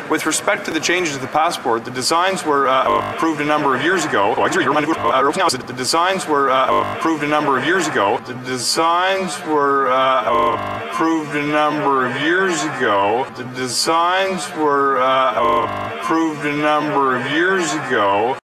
With respect to the changes to the passport, the designs were approved a number of years ago. The designs were approved a number of years ago. The designs were approved a number of years ago. The designs were approved a number of years ago.